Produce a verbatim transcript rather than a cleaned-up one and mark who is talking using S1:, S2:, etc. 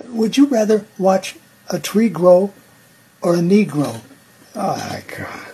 S1: would you rather watch a tree grow or a knee grow? Oh my God.